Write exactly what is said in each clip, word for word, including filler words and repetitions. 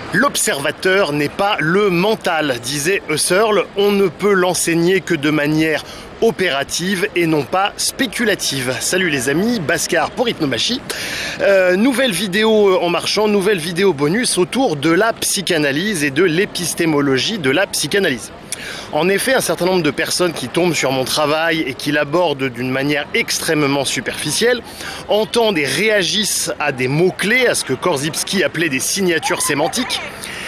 L'observateur n'est pas le mental, disait Husserl, on ne peut l'enseigner que de manière opérative et non pas spéculative. Salut les amis, Bhaskar pour Hypnomachie. Euh, nouvelle vidéo en marchant, nouvelle vidéo bonus autour de la psychanalyse et de l'épistémologie de la psychanalyse. En effet, un certain nombre de personnes qui tombent sur mon travail et qui l'abordent d'une manière extrêmement superficielle entendent et réagissent à des mots-clés, à ce que Korzybski appelait des signatures sémantiques.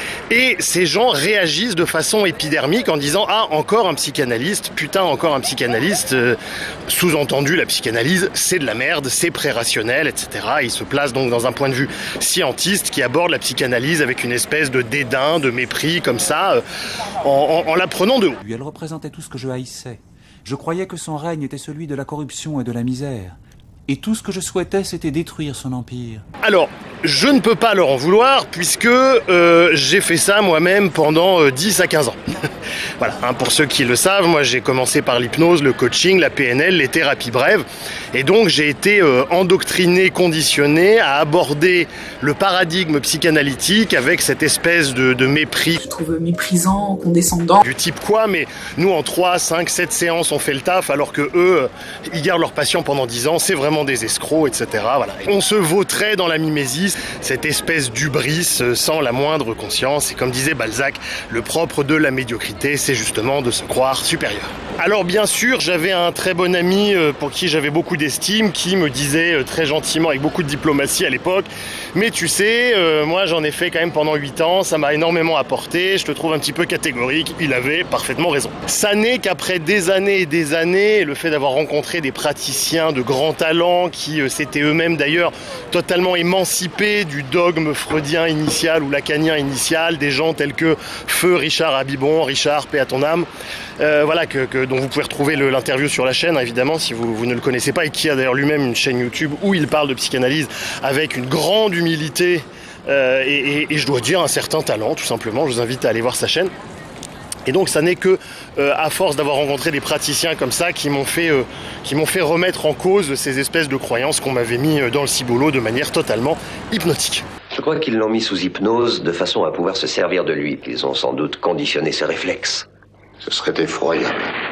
Et ces gens réagissent de façon épidermique en disant « Ah, encore un psychanalyste, putain, encore un psychanalyste euh, ». Sous-entendu, la psychanalyse, c'est de la merde, c'est pré-rationnel, et cetera. Ils se placent donc dans un point de vue scientiste qui aborde la psychanalyse avec une espèce de dédain, de mépris, comme ça, euh, en, en, en la prenant de haut. Elle représentait tout ce que je haïssais. Je croyais que son règne était celui de la corruption et de la misère. Et tout ce que je souhaitais, c'était détruire son empire. Alors, je ne peux pas leur en vouloir, puisque euh, j'ai fait ça moi-même pendant euh, dix à quinze ans. Voilà, hein, pour ceux qui le savent, moi j'ai commencé par l'hypnose, le coaching, la P N L, les thérapies brèves. Et donc j'ai été euh, endoctriné, conditionné à aborder le paradigme psychanalytique avec cette espèce de, de mépris. Je trouve méprisant, condescendant. Du type quoi, mais nous en trois, cinq, sept séances on fait le taf, alors que eux, ils gardent leurs patients pendant dix ans, c'est vraiment des escrocs, et cetera. Voilà. On se vautrait dans la mimésis, cette espèce d'hubris sans la moindre conscience. Et comme disait Balzac, le propre de la médiocrité, c'est justement de se croire supérieur. Alors bien sûr, j'avais un très bon ami pour qui j'avais beaucoup d'estime, qui me disait très gentiment, avec beaucoup de diplomatie à l'époque, mais tu sais, euh, moi j'en ai fait quand même pendant huit ans, ça m'a énormément apporté, je te trouve un petit peu catégorique. Il avait parfaitement raison. Ça n'est qu'après des années et des années, le fait d'avoir rencontré des praticiens de grand talent qui euh, s'étaient eux-mêmes d'ailleurs totalement émancipés du dogme freudien initial ou lacanien initial, des gens tels que Feu Richard Abibon, Richard, paix à ton âme, euh, voilà, que, que, dont vous pouvez retrouver le, l'interview sur la chaîne, évidemment, si vous, vous ne le connaissez pas, et qui a d'ailleurs lui-même une chaîne YouTube où il parle de psychanalyse avec une grande humilité euh, et, et, et je dois dire un certain talent, tout simplement. Je vous invite à aller voir sa chaîne. Et donc ça n'est que euh, à force d'avoir rencontré des praticiens comme ça qui m'ont fait, euh, qui m'ont fait remettre en cause ces espèces de croyances qu'on m'avait mis dans le ciboulot de manière totalement hypnotique. Je crois qu'ils l'ont mis sous hypnose de façon à pouvoir se servir de lui. Ils ont sans doute conditionné ses réflexes. Ce serait effroyable.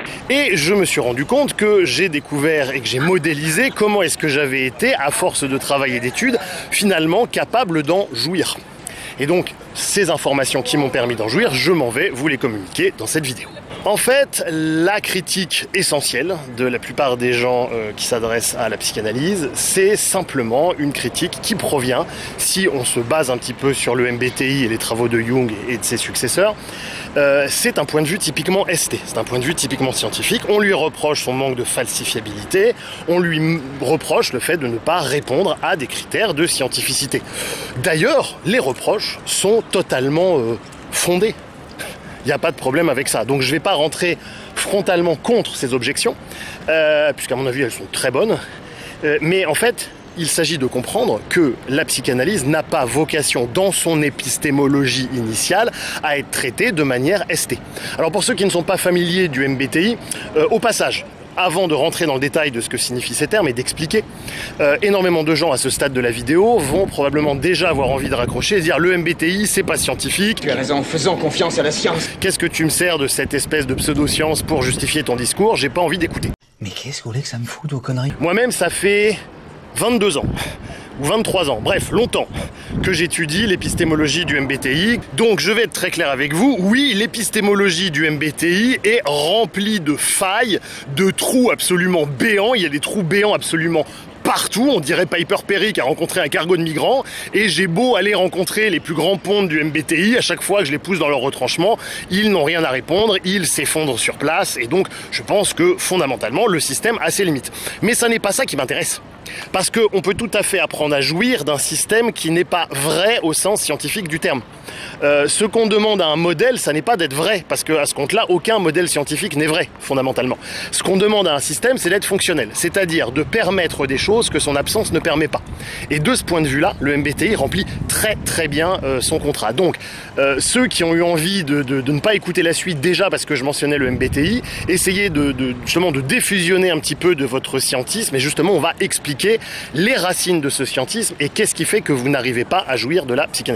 Et je me suis rendu compte que j'ai découvert et que j'ai modélisé comment est-ce que j'avais été, à force de travail et d'études, finalement capable d'en jouir. Et donc, ces informations qui m'ont permis d'en jouir, je m'en vais vous les communiquer dans cette vidéo. En fait, la critique essentielle de la plupart des gens euh, qui s'adressent à la psychanalyse, c'est simplement une critique qui provient, si on se base un petit peu sur le M B T I et les travaux de Jung et de ses successeurs, euh, c'est un point de vue typiquement S T, c'est un point de vue typiquement scientifique. On lui reproche son manque de falsifiabilité, on lui m- reproche le fait de ne pas répondre à des critères de scientificité. D'ailleurs, les reproches sont totalement euh, fondés. Il n'y a pas de problème avec ça. Donc je ne vais pas rentrer frontalement contre ces objections, euh, puisqu'à mon avis elles sont très bonnes. Euh, mais en fait, il s'agit de comprendre que la psychanalyse n'a pas vocation, dans son épistémologie initiale, à être traitée de manière S T. Alors pour ceux qui ne sont pas familiers du M B T I, euh, au passage, avant de rentrer dans le détail de ce que signifient ces termes et d'expliquer, euh, énormément de gens à ce stade de la vidéo vont probablement déjà avoir envie de raccrocher et dire le M B T I c'est pas scientifique. Tu as raison, faisons confiance à la science. Qu'est-ce que tu me sers de cette espèce de pseudo-science pour justifier ton discours? J'ai pas envie d'écouter. Mais qu'est-ce que vous voulez que ça me foute aux conneries? Moi-même ça fait vingt-deux ans. Ou vingt-trois ans, bref, longtemps, que j'étudie l'épistémologie du M B T I. Donc je vais être très clair avec vous, oui, l'épistémologie du M B T I est remplie de failles, de trous absolument béants, il y a des trous béants absolument partout, on dirait Piper Perry qui a rencontré un cargo de migrants, et j'ai beau aller rencontrer les plus grands pontes du M B T I, à chaque fois que je les pousse dans leur retranchement, ils n'ont rien à répondre, ils s'effondrent sur place, et donc je pense que fondamentalement le système a ses limites. Mais ça n'est pas ça qui m'intéresse. Parce qu'on peut tout à fait apprendre à jouir d'un système qui n'est pas vrai au sens scientifique du terme. Euh, ce qu'on demande à un modèle, ça n'est pas d'être vrai, parce qu'à ce compte-là, aucun modèle scientifique n'est vrai, fondamentalement. Ce qu'on demande à un système, c'est d'être fonctionnel, c'est-à-dire de permettre des choses que son absence ne permet pas. Et de ce point de vue-là, le M B T I remplit très très bien euh, son contrat. Donc, euh, ceux qui ont eu envie de, de, de ne pas écouter la suite déjà parce que je mentionnais le M B T I, essayez de, de, justement de défusionner un petit peu de votre scientisme, et justement on va expliquer les racines de ce scientisme et qu'est-ce qui fait que vous n'arrivez pas à jouir de la psychanalyse.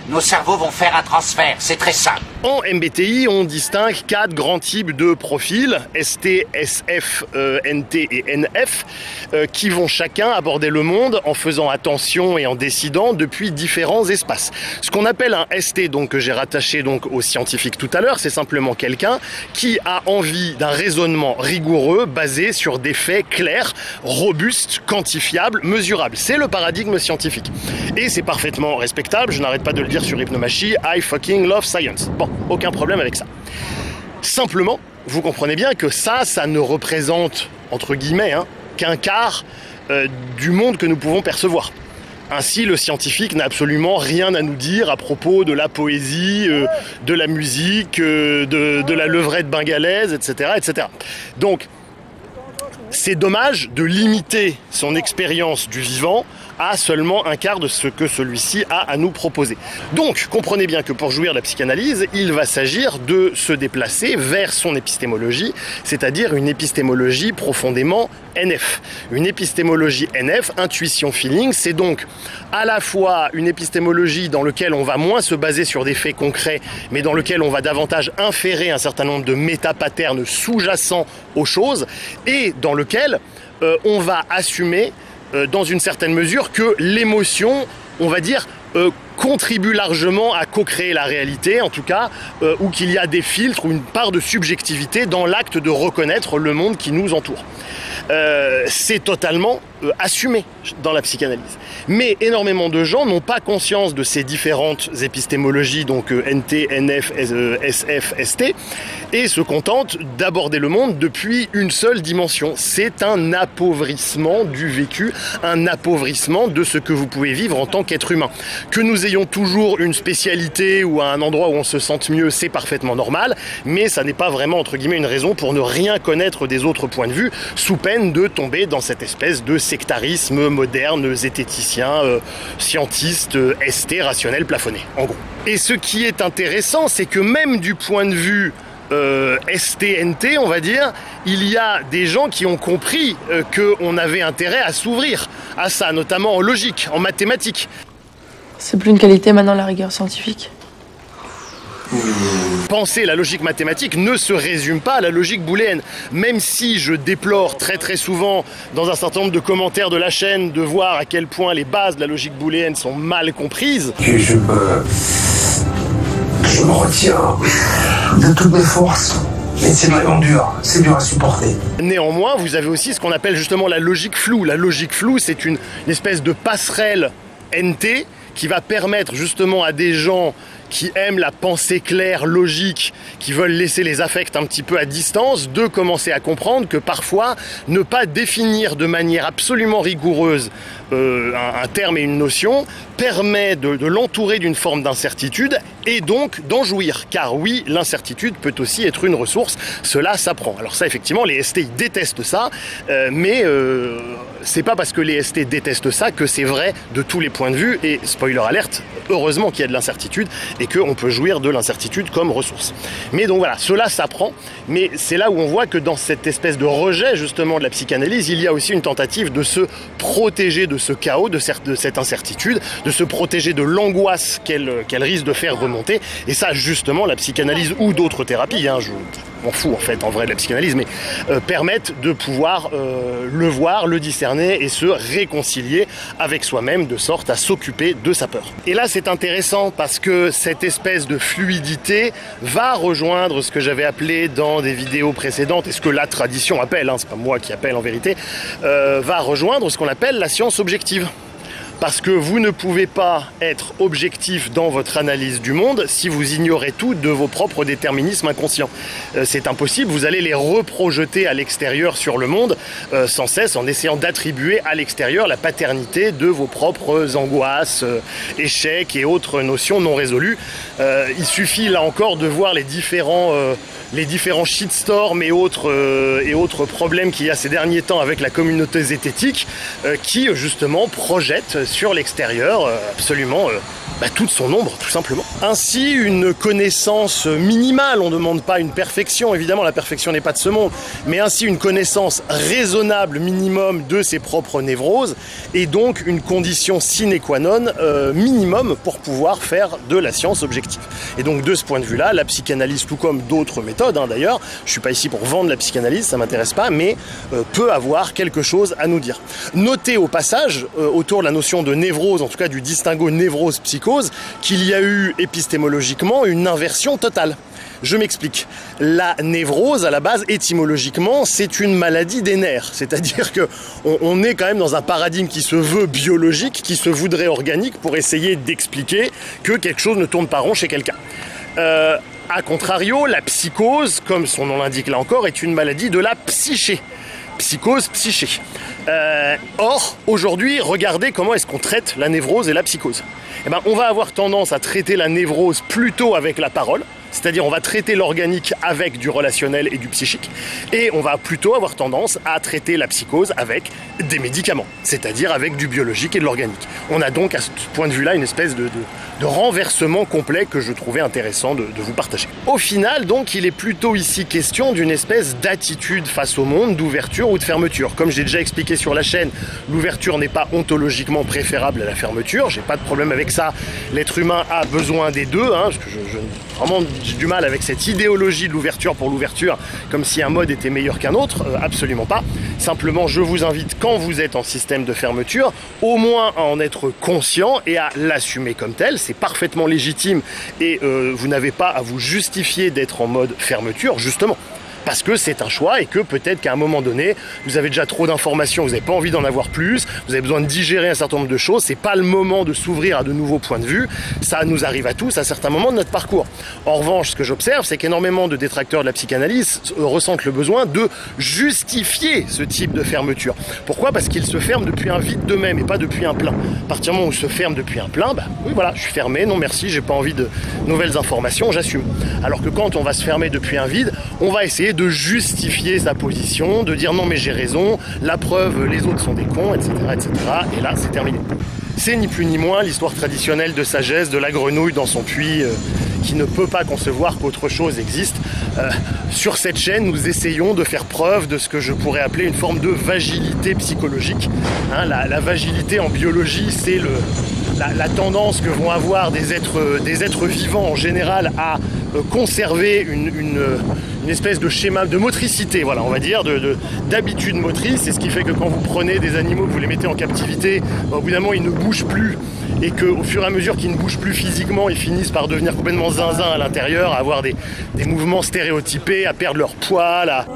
Nos cerveaux vont faire un transfert, c'est très simple. En M B T I, on distingue quatre grands types de profils, S T, S F, euh, N T et N F, euh, qui vont chacun aborder le monde en faisant attention et en décidant depuis différents espaces. Ce qu'on appelle un S T, donc que j'ai rattaché donc aux scientifiques tout à l'heure, c'est simplement quelqu'un qui a envie d'un raisonnement rigoureux basé sur des faits clairs, robustes, quantifiables, mesurables. C'est le paradigme scientifique. Et c'est parfaitement respectable, je n'arrête pas de le dire sur Hypnomachie, I fucking love science. Bon, aucun problème avec ça. Simplement, vous comprenez bien que ça, ça ne représente, entre guillemets, hein, qu'un quart euh, du monde que nous pouvons percevoir. Ainsi, le scientifique n'a absolument rien à nous dire à propos de la poésie, euh, de la musique, euh, de, de la levrette bengalaise, et cetera, et cetera. Donc, c'est dommage de limiter son expérience du vivant à seulement un quart de ce que celui-ci a à nous proposer. Donc, comprenez bien que pour jouir de la psychanalyse, il va s'agir de se déplacer vers son épistémologie, c'est-à-dire une épistémologie profondément N F. Une épistémologie N F, intuition, feeling, c'est donc à la fois une épistémologie dans laquelle on va moins se baser sur des faits concrets, mais dans laquelle on va davantage inférer un certain nombre de métapatterns sous-jacents aux choses, et dans lequel euh, on va assumer Euh, dans une certaine mesure que l'émotion, on va dire, euh, contribue largement à co-créer la réalité, en tout cas, euh, ou qu'il y a des filtres ou une part de subjectivité dans l'acte de reconnaître le monde qui nous entoure. Euh, c'est totalement euh, assumé dans la psychanalyse. Mais énormément de gens n'ont pas conscience de ces différentes épistémologies, donc euh, N T, N F, S F, S T, et se contentent d'aborder le monde depuis une seule dimension. C'est un appauvrissement du vécu, un appauvrissement de ce que vous pouvez vivre en tant qu'être humain. Que nous ayons toujours une spécialité ou un endroit où on se sente mieux, c'est parfaitement normal, mais ça n'est pas vraiment, entre guillemets, une raison pour ne rien connaître des autres points de vue, sous peine de tomber dans cette espèce de sectarisme moderne, zététicien, euh, scientiste, euh, S T, rationnel, plafonné, en gros. Et ce qui est intéressant, c'est que même du point de vue euh, S T N T, on va dire, il y a des gens qui ont compris euh, qu'on avait intérêt à s'ouvrir à ça, notamment en logique, en mathématiques. C'est plus une qualité maintenant, la rigueur scientifique. Penser la logique mathématique ne se résume pas à la logique booléenne. Même si je déplore très très souvent dans un certain nombre de commentaires de la chaîne de voir à quel point les bases de la logique booléenne sont mal comprises. Et je me... Je me retiens de toutes mes forces. Mais c'est vraiment dur, c'est dur à supporter. Néanmoins, vous avez aussi ce qu'on appelle justement la logique floue. La logique floue, c'est une, une espèce de passerelle N T qui va permettre justement à des gens qui aiment la pensée claire, logique, qui veulent laisser les affects un petit peu à distance, de commencer à comprendre que parfois, ne pas définir de manière absolument rigoureuse euh, un, un terme et une notion permet de, de l'entourer d'une forme d'incertitude et donc d'en jouir. Car oui, l'incertitude peut aussi être une ressource, cela s'apprend. Alors ça, effectivement, les S T ils détestent ça, euh, mais euh, c'est pas parce que les S T détestent ça que c'est vrai de tous les points de vue, et spoiler alerte, heureusement qu'il y a de l'incertitude, et qu'on peut jouir de l'incertitude comme ressource. Mais donc voilà, cela s'apprend, mais c'est là où on voit que dans cette espèce de rejet justement de la psychanalyse, il y a aussi une tentative de se protéger de ce chaos, de cette incertitude, de se protéger de l'angoisse qu'elle qu'elle risque de faire remonter, et ça justement la psychanalyse ou d'autres thérapies, hein, je m'en fous en fait en vrai de la psychanalyse, mais euh, permettent de pouvoir euh, le voir, le discerner et se réconcilier avec soi-même de sorte à s'occuper de sa peur. Et là c'est intéressant parce que cette espèce de fluidité va rejoindre ce que j'avais appelé dans des vidéos précédentes, et ce que la tradition appelle, hein, c'est pas moi qui appelle en vérité, euh, va rejoindre ce qu'on appelle la science objective. Parce que vous ne pouvez pas être objectif dans votre analyse du monde si vous ignorez tout de vos propres déterminismes inconscients. Euh, c'est impossible, vous allez les reprojeter à l'extérieur sur le monde euh, sans cesse en essayant d'attribuer à l'extérieur la paternité de vos propres angoisses, euh, échecs et autres notions non résolues. Euh, il suffit là encore de voir les différents... Euh, les différents shitstorms et autres, euh, et autres problèmes qu'il y a ces derniers temps avec la communauté zététique euh, qui justement projettent sur l'extérieur euh, absolument euh, Bah, toute son ombre, tout simplement. Ainsi, une connaissance minimale, on ne demande pas une perfection, évidemment la perfection n'est pas de ce monde, mais ainsi une connaissance raisonnable minimum de ses propres névroses est donc une condition sine qua non euh, minimum pour pouvoir faire de la science objective. Et donc de ce point de vue-là, la psychanalyse, tout comme d'autres méthodes hein, d'ailleurs, je ne suis pas ici pour vendre la psychanalyse, ça ne m'intéresse pas, mais euh, peut avoir quelque chose à nous dire. Notez au passage, euh, autour de la notion de névrose, en tout cas du distinguo névrose-psychose, qu'il y a eu épistémologiquement une inversion totale. Je m'explique. La névrose, à la base, étymologiquement, c'est une maladie des nerfs. C'est-à-dire que on, on est quand même dans un paradigme qui se veut biologique, qui se voudrait organique pour essayer d'expliquer que quelque chose ne tourne pas rond chez quelqu'un. Euh, a contrario, la psychose, comme son nom l'indique là encore, est une maladie de la psyché. Psychose, psyché. Euh, or, aujourd'hui, regardez comment est-ce qu'on traite la névrose et la psychose. Eh ben, on va avoir tendance à traiter la névrose plutôt avec la parole, c'est-à-dire on va traiter l'organique avec du relationnel et du psychique, et on va plutôt avoir tendance à traiter la psychose avec des médicaments, c'est-à-dire avec du biologique et de l'organique. On a donc à ce point de vue-là une espèce de, de, de renversement complet que je trouvais intéressant de, de vous partager. Au final, donc, il est plutôt ici question d'une espèce d'attitude face au monde, d'ouverture ou de fermeture. Comme j'ai déjà expliqué sur la chaîne, l'ouverture n'est pas ontologiquement préférable à la fermeture, j'ai pas de problème avec ça. L'être humain a besoin des deux, hein, parce que je, je, vraiment j'ai du mal avec cette idéologie de l'ouverture pour l'ouverture, comme si un mode était meilleur qu'un autre, euh, absolument pas. Simplement, je vous invite, quand vous êtes en système de fermeture, au moins à en être conscient et à l'assumer comme tel. C'est parfaitement légitime et euh, vous n'avez pas à vous justifier d'être en mode fermeture, justement. Parce que c'est un choix et que peut-être qu'à un moment donné, vous avez déjà trop d'informations, vous n'avez pas envie d'en avoir plus, vous avez besoin de digérer un certain nombre de choses, c'est pas le moment de s'ouvrir à de nouveaux points de vue, ça nous arrive à tous à certains moments de notre parcours. En revanche, ce que j'observe, c'est qu'énormément de détracteurs de la psychanalyse ressentent le besoin de justifier ce type de fermeture. Pourquoi ? Parce qu'ils se ferment depuis un vide d'eux-mêmes et pas depuis un plein. À partir du moment où ils se ferment depuis un plein, bah oui voilà, je suis fermé, non merci, j'ai pas envie de nouvelles informations, j'assume. Alors que quand on va se fermer depuis un vide, on va essayer de justifier sa position, de dire non mais j'ai raison, la preuve, les autres sont des cons, et cetera, et cetera. Et là, c'est terminé. C'est ni plus ni moins l'histoire traditionnelle de sagesse de la grenouille dans son puits euh, qui ne peut pas concevoir qu'autre chose existe. Euh, sur cette chaîne, nous essayons de faire preuve de ce que je pourrais appeler une forme de vagilité psychologique. Hein, la, la vagilité en biologie, c'est le... La, la tendance que vont avoir des êtres, des êtres vivants en général à euh, conserver une, une, une espèce de schéma de motricité, voilà, on va dire, de, de, d'habitude motrice. C'est ce qui fait que quand vous prenez des animaux, que vous les mettez en captivité, bah, au bout d'un moment ils ne bougent plus et qu'au fur et à mesure qu'ils ne bougent plus physiquement, ils finissent par devenir complètement zinzin à l'intérieur, à avoir des, des mouvements stéréotypés, à perdre leur poil, à,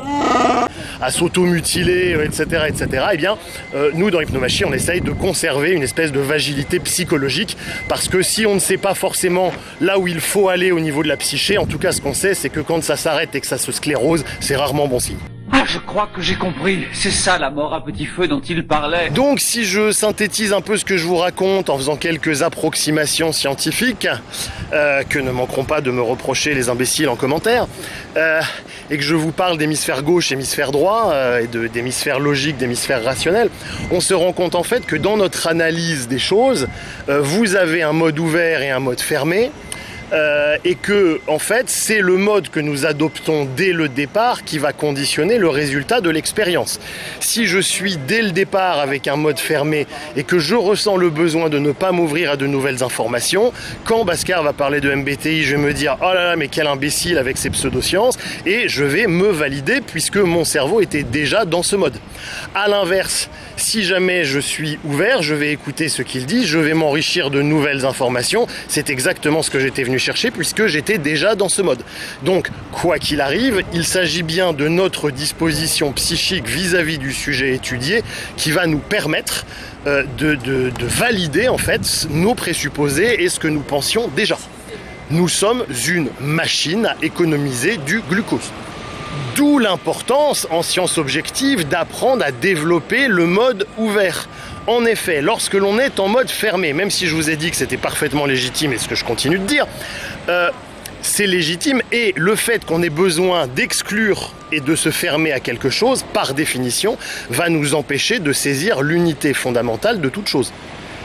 à s'auto-mutiler, et cetera, et cetera. Et bien, euh, nous, dans Hypnomachie, on essaye de conserver une espèce de vagilité psychologique, parce que si on ne sait pas forcément là où il faut aller au niveau de la psyché, en tout cas, ce qu'on sait, c'est que quand ça s'arrête et que ça se sclérose, c'est rarement bon signe. Ah, je crois que j'ai compris. C'est ça la mort à petit feu dont il parlait. Donc, si je synthétise un peu ce que je vous raconte en faisant quelques approximations scientifiques, euh, que ne manqueront pas de me reprocher les imbéciles en commentaire, euh, et que je vous parle d'hémisphère gauche, hémisphère droit, euh, et de, d'hémisphère logique, d'hémisphère rationnel, on se rend compte en fait que dans notre analyse des choses, euh, vous avez un mode ouvert et un mode fermé. Euh, et que, en fait, c'est le mode que nous adoptons dès le départ qui va conditionner le résultat de l'expérience. Si je suis dès le départ avec un mode fermé et que je ressens le besoin de ne pas m'ouvrir à de nouvelles informations, quand Bhaskar va parler de M B T I, je vais me dire « Oh là là, mais quel imbécile avec ses pseudosciences » et je vais me valider puisque mon cerveau était déjà dans ce mode. À l'inverse, si jamais je suis ouvert, je vais écouter ce qu'il dit, je vais m'enrichir de nouvelles informations. C'est exactement ce que j'étais venu chercher puisque j'étais déjà dans ce mode. Donc, quoi qu'il arrive, il s'agit bien de notre disposition psychique vis-à-vis du sujet étudié qui va nous permettre euh, de, de, de valider en fait nos présupposés et ce que nous pensions déjà. Nous sommes une machine à économiser du glucose. D'où l'importance en sciences objectives d'apprendre à développer le mode ouvert. En effet, lorsque l'on est en mode fermé, même si je vous ai dit que c'était parfaitement légitime et ce que je continue de dire, euh, c'est légitime et le fait qu'on ait besoin d'exclure et de se fermer à quelque chose, par définition, va nous empêcher de saisir l'unité fondamentale de toute chose.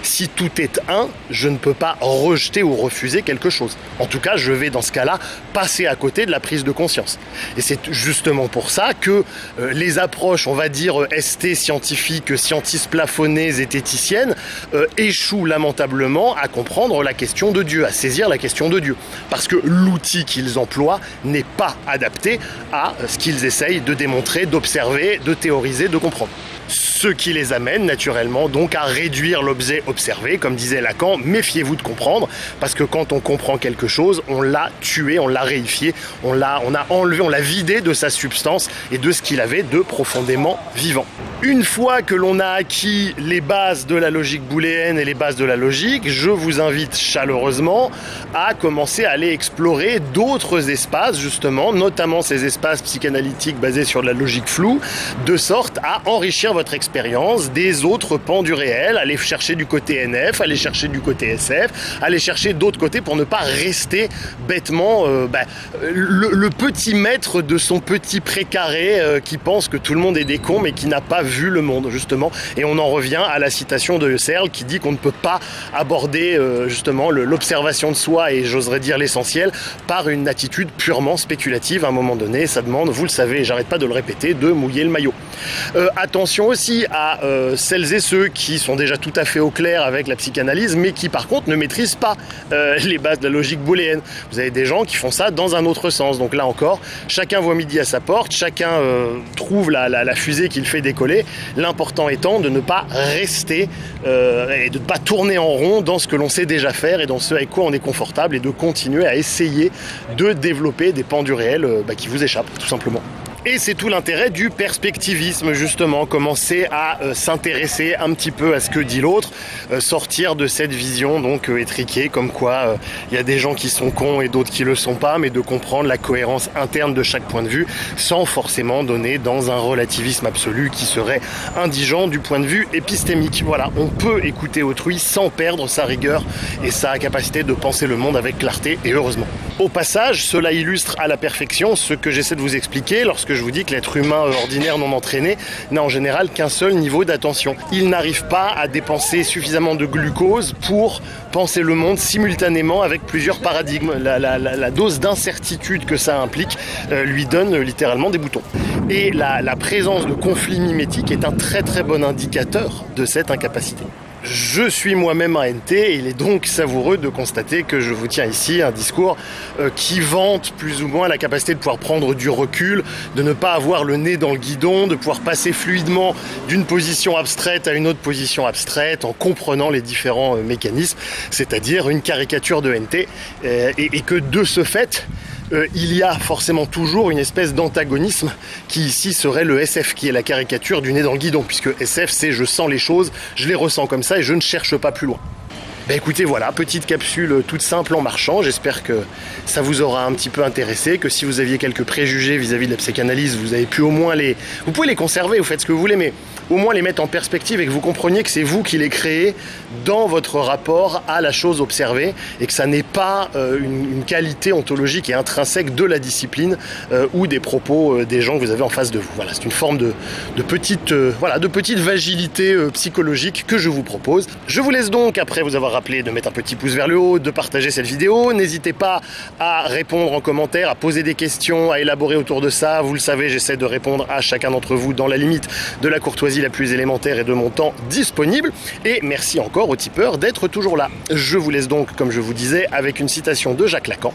Si tout est un, je ne peux pas rejeter ou refuser quelque chose. En tout cas, je vais dans ce cas-là passer à côté de la prise de conscience. Et c'est justement pour ça que euh, les approches, on va dire, S T scientifiques, scientistes plafonnés, zététiciennes, euh, échouent lamentablement à comprendre la question de Dieu, à saisir la question de Dieu. Parce que l'outil qu'ils emploient n'est pas adapté à ce qu'ils essayent de démontrer, d'observer, de théoriser, de comprendre. Ce qui les amène naturellement donc à réduire l'objet observé, comme disait Lacan, méfiez-vous de comprendre, parce que quand on comprend quelque chose, on l'a tué, on l'a réifié, on l'a, on a enlevé, on l'a vidé de sa substance et de ce qu'il avait de profondément vivant. Une fois que l'on a acquis les bases de la logique booléenne et les bases de la logique, je vous invite chaleureusement à commencer à aller explorer d'autres espaces, justement, notamment ces espaces psychanalytiques basés sur de la logique floue, de sorte à enrichir votre expérience des autres pans du réel, aller chercher du côté N F, aller chercher du côté S F, aller chercher d'autres côtés pour ne pas rester bêtement euh, bah, le, le petit maître de son petit précaré euh, qui pense que tout le monde est des cons mais qui n'a pas vu le monde, justement. Et on en revient à la citation de Husserl qui dit qu'on ne peut pas aborder euh, justement le, l'observation de soi et j'oserais dire l'essentiel par une attitude purement spéculative. À un moment donné, ça demande, vous le savez, j'arrête pas de le répéter, de mouiller le maillot. Euh, attention aussi à euh, celles et ceux qui sont déjà tout à fait au clair avec la psychanalyse, mais qui par contre ne maîtrisent pas euh, les bases de la logique booléenne. Vous avez des gens qui font ça dans un autre sens. Donc là encore, chacun voit midi à sa porte, chacun euh, trouve la, la, la fusée qu'il fait décoller. L'important étant de ne pas rester euh, et de ne pas tourner en rond dans ce que l'on sait déjà faire et dans ce avec quoi on est confortable et de continuer à essayer de développer des pans du réel euh, bah, qui vous échappent, tout simplement. Et c'est tout l'intérêt du perspectivisme, justement, commencer à euh, s'intéresser un petit peu à ce que dit l'autre, euh, sortir de cette vision donc euh, étriquée, comme quoi il euh, y a des gens qui sont cons et d'autres qui le sont pas, mais de comprendre la cohérence interne de chaque point de vue, sans forcément donner dans un relativisme absolu qui serait indigent du point de vue épistémique. Voilà, on peut écouter autrui sans perdre sa rigueur et sa capacité de penser le monde avec clarté, et heureusement. Au passage, cela illustre à la perfection ce que j'essaie de vous expliquer lorsque je vous dis que l'être humain ordinaire non entraîné n'a en général qu'un seul niveau d'attention. Il n'arrive pas à dépenser suffisamment de glucose pour penser le monde simultanément avec plusieurs paradigmes. La, la, la, la dose d'incertitude que ça implique euh, lui donne euh, littéralement des boutons. Et la, la présence de conflits mimétiques est un très très bon indicateur de cette incapacité. Je suis moi-même un N T et il est donc savoureux de constater que je vous tiens ici un discours euh, qui vante plus ou moins la capacité de pouvoir prendre du recul, de ne pas avoir le nez dans le guidon, de pouvoir passer fluidement d'une position abstraite à une autre position abstraite en comprenant les différents euh, mécanismes, c'est-à-dire une caricature de N T euh, et, et que de ce fait, Euh, il y a forcément toujours une espèce d'antagonisme qui ici serait le S F, qui est la caricature du nez dans le guidon, puisque S F c'est je sens les choses, je les ressens comme ça et je ne cherche pas plus loin. Ben écoutez, voilà, petite capsule toute simple en marchant, j'espère que ça vous aura un petit peu intéressé, que si vous aviez quelques préjugés vis-à-vis de la psychanalyse, vous avez pu au moins les... Vous pouvez les conserver, vous faites ce que vous voulez, mais au moins les mettre en perspective et que vous compreniez que c'est vous qui les créez dans votre rapport à la chose observée et que ça n'est pas euh, une, une qualité ontologique et intrinsèque de la discipline euh, ou des propos euh, des gens que vous avez en face de vous. Voilà, c'est une forme de, de, petite, euh, voilà, de petite vagilité euh, psychologique que je vous propose. Je vous laisse donc, après vous avoir rappelé de mettre un petit pouce vers le haut, de partager cette vidéo. N'hésitez pas à répondre en commentaire, à poser des questions, à élaborer autour de ça. Vous le savez, j'essaie de répondre à chacun d'entre vous dans la limite de la courtoisie la plus élémentaire et de mon temps disponible. Et merci encore aux tipeurs d'être toujours là. Je vous laisse donc, comme je vous disais, avec une citation de Jacques Lacan.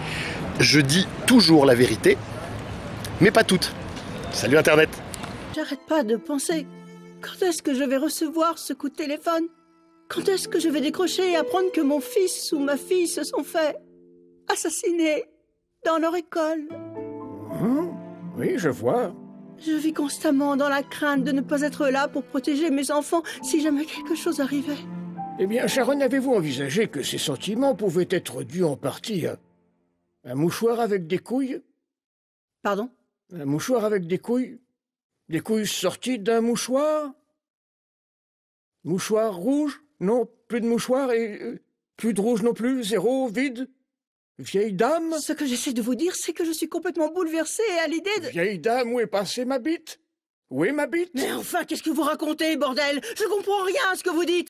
Je dis toujours la vérité, mais pas toute. Salut Internet. J'arrête pas de penser, quand est-ce que je vais recevoir ce coup de téléphone? Quand est-ce que je vais décrocher et apprendre que mon fils ou ma fille se sont fait assassiner dans leur école? Mmh, oui, je vois. Je vis constamment dans la crainte de ne pas être là pour protéger mes enfants si jamais quelque chose arrivait. Eh bien, Sharon, avez-vous envisagé que ces sentiments pouvaient être dus en partie à un mouchoir avec des couilles? Pardon? Un mouchoir avec des couilles? Des couilles sorties d'un mouchoir? Mouchoir rouge? Non, plus de mouchoir et euh, plus de rouge non plus, zéro, vide. Vieille dame? Ce que j'essaie de vous dire, c'est que je suis complètement bouleversée à l'idée de... Vieille dame, où est passée ma bite? Où est ma bite? Mais enfin, qu'est-ce que vous racontez, bordel? Je comprends rien à ce que vous dites.